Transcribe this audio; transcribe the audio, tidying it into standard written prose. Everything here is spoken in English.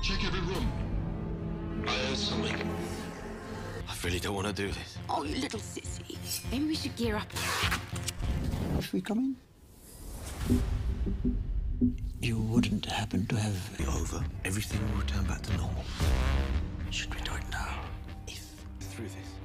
Check every room. I heard something. I really don't want to do this. Oh, you little sissy. Maybe we should gear up. If we come in, you wouldn't happen to have... Be over. Everything will return back to normal. Should we do it now? If through this.